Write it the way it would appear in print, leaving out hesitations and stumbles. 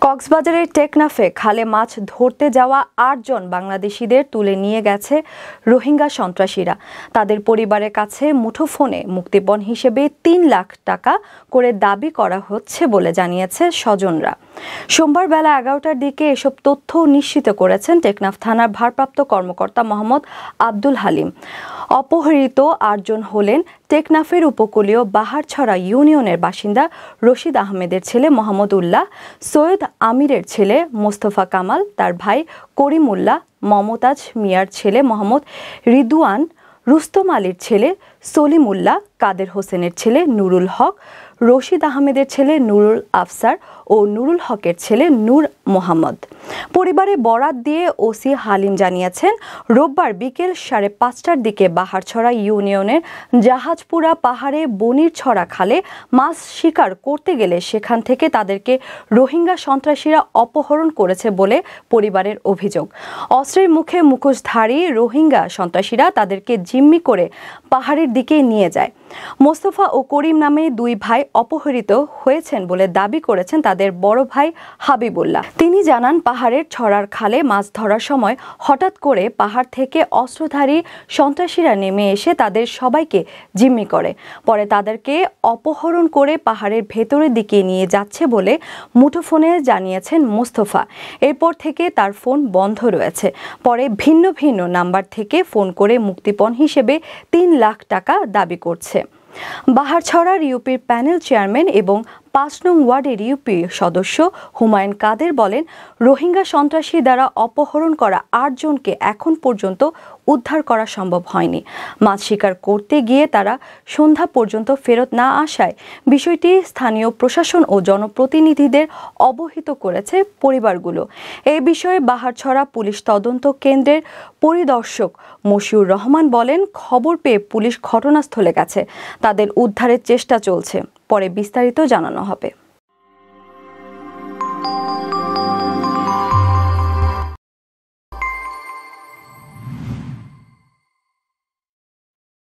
কক্সবাজারের টেকনাফে খালে মাছ ধরতে যাওয়া ৮ জন বাংলাদেশিদের তুলে নিয়ে গেছে রোহিঙ্গা সন্ত্রাসীরা। তাদের পরিবারের কাছে মুঠোফোনে মুক্তিপণ হিসেবে ৩ লাখ টাকা করে দাবি করা হচ্ছে বলে জানিয়েছে স্বজনরা। সোমবার বেলা ১১টার দিকে এসব তথ্য নিশ্চিত করেছেন টেকনাফ থানার ভারপ্রাপ্ত কর্মকর্তা মোহাম্মদ আব্দুল হালিম। অপহৃত ৮ জন হলেন টেকনাফের উপকূলীয় বাহারছড়া ইউনিয়নের বাসিন্দা রশিদ আহমেদের ছেলে মোহাম্মদ উল্লাহ, সৈয়দ আমিরের ছেলে মোস্তফা কামাল, তার ভাই করিমুল্লাহ, মমতাজ মিয়ার ছেলে মোহাম্মদ রিদওয়ান, রুস্তম আলীর ছেলে সলিমুল্লাহ, কাদের হোসেনের ছেলে নুরুল হক, রশিদ আহমেদের ছেলে নুরুল আফসার ও নুরুল হকের ছেলে নূর মোহাম্মদ। পরিবারে বরাত দিয়ে ওসি হালিম জানিয়েছেন, রোববার বিকেল ৫:৩০টার দিকে বাহারছড়া ইউনিয়নের জাহাজপুরা পাহাড়ে বনির ছড়া খালে মাছ শিকার করতে গেলে সেখান থেকে তাদেরকে রোহিঙ্গা সন্ত্রাসীরা অপহরণ করেছে বলে পরিবারের অভিযোগ। অস্ত্রের মুখে মুখোশধারী রোহিঙ্গা সন্ত্রাসীরা তাদেরকে জিম্মি করে পাহাড়ের দিকে নিয়ে যায়। মোস্তফা ও করিম নামে ২ ভাই অপহৃত হয়েছেন বলে দাবি করেছেন তাদের বড় ভাই হাবিবুল্লাহ। তিনি জানান, পাহাড়ের ছড়ার খালে মাছ ধরার সময় হঠাৎ করে পাহাড় থেকে অস্ত্রধারী সন্ত্রাসীরা নেমে এসে তাদের সবাইকে জিম্মি করে। পরে তাদেরকে অপহরণ করে পাহাড়ের ভেতরের দিকে নিয়ে যাচ্ছে বলে মুঠোফোনে জানিয়েছেন মোস্তফা। এরপর থেকে তার ফোন বন্ধ রয়েছে। পরে ভিন্ন ভিন্ন নাম্বার থেকে ফোন করে মুক্তিপণ হিসেবে ৩ লাখ টাকা দাবি করছে। বাহারছড়ার ইউপির প্যানেল চেয়ারম্যান এবং ৫ নং ওয়ার্ডের ইউপি সদস্য হুমায়ুন কাদের বলেন, রোহিঙ্গা সন্ত্রাসী দ্বারা অপহরণ করা ৮ জনকে এখন পর্যন্ত উদ্ধার করা সম্ভব হয়নি। মাছ শিকার করতে গিয়ে তারা সন্ধ্যা পর্যন্ত ফেরত না আসায় বিষয়টি স্থানীয় প্রশাসন ও জনপ্রতিনিধিদের অবহিত করেছে পরিবারগুলো। এই বিষয়ে বাহারছড়া পুলিশ তদন্ত কেন্দ্রের পরিদর্শক মশিউর রহমান বলেন, খবর পেয়ে পুলিশ ঘটনাস্থলে গেছে, তাদের উদ্ধারের চেষ্টা চলছে। পরে বিস্তারিত জানানো হবে।